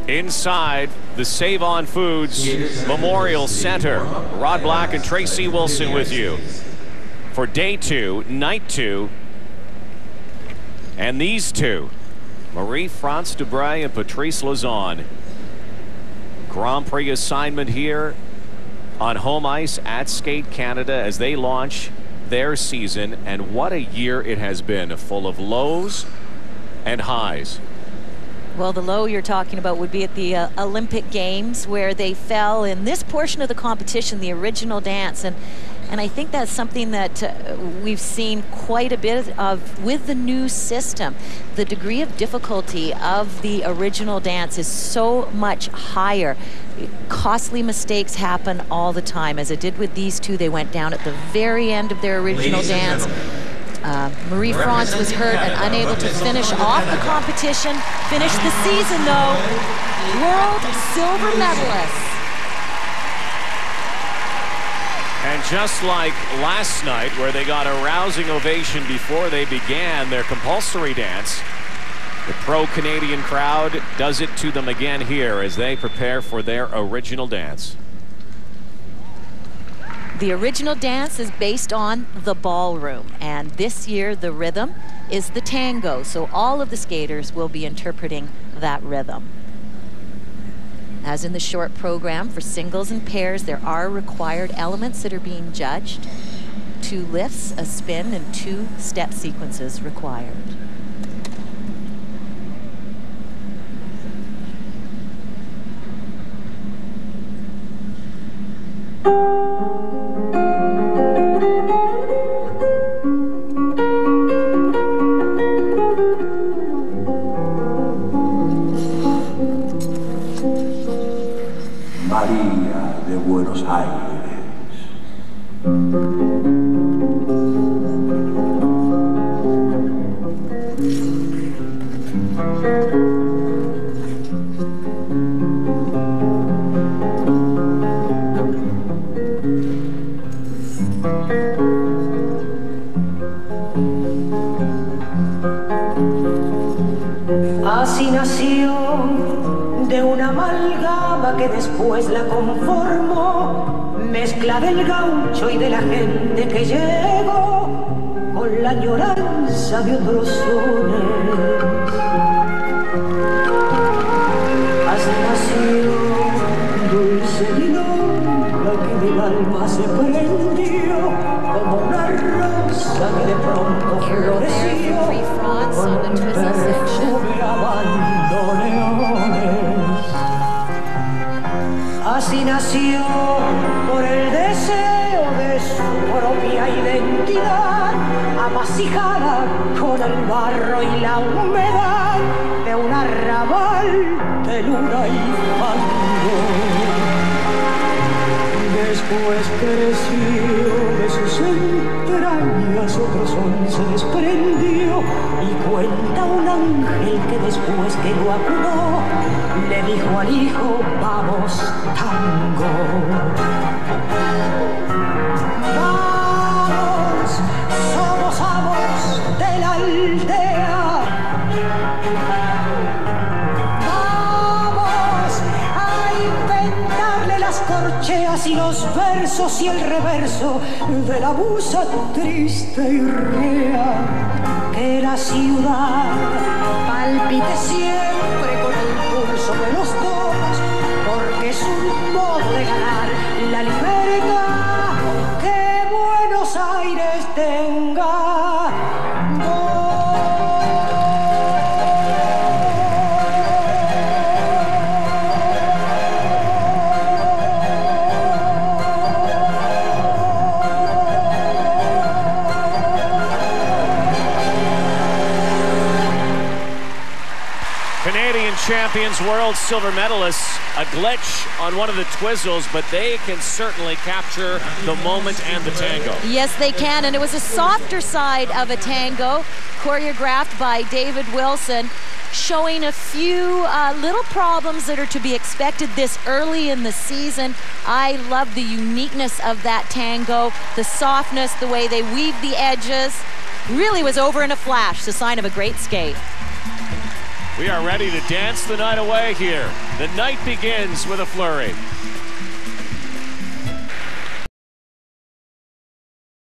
inside the Save On Foods Memorial Center. Rod Black and Tracy Wilson with you for day 2, night 2. And these two, Marie-France Dubreuil and Patrice Lauzon. Grand Prix assignment here on home ice at Skate Canada as they launch their season. And what a year it has been, full of lows and highs. Well, the low you're talking about would be at the Olympic Games, where they fell in this portion of the competition, the original dance. And I think that's something that we've seen quite a bit of with the new system. The degree of difficulty of the original dance is so much higher. Costly mistakes happen all the time. As it did with these two, they went down at the very end of their original dance. Marie-France was hurt and unable to finish off the competition. Finished the season, though, world silver medalist. And just like last night, where they got a rousing ovation before they began their compulsory dance, the pro-Canadian crowd does it to them again here as they prepare for their original dance. The original dance is based on the ballroom, and this year the rhythm is the tango, so all of the skaters will be interpreting that rhythm. As in the short program for singles and pairs, there are required elements that are being judged. 2 lifts, a spin, and 2 step sequences required. María de Buenos Aires. Así nació de una amalgama que después la conformó, mezcla del gaucho y de la gente que llegó con la añoranza de otros sones. Así nació dulce milonga que del alma se prendió como una rosa que de pronto floreció con un perfume a bandoneones. Así nació por el deseo de su propia identidad, amasijada con el barro y la humedad de un arrabal de luna y fango. Después creció de sus entrañas, otro sol se desprendió y cuenta un ángel que después que lo acunó le dijo al hijo: vamos, tango. Vamos, somos amos de la aldea. Vamos a inventarle las corcheas y los versos y el reverso de la musa triste y rea. Que la ciudad palpite siempre con el pulso de los dos, porque es un modo de ganar la libertad. Que Buenos Aires tenga Canadian champions, world silver medalists, a glitch on one of the twizzles, but they can certainly capture the moment and the tango. Yes, they can, and it was a softer side of a tango, choreographed by David Wilson, showing a few little problems that are to be expected this early in the season. I love the uniqueness of that tango, the softness, the way they weave the edges. Really was over in a flash, the sign of a great skate. We are ready to dance the night away here. The night begins with a flurry.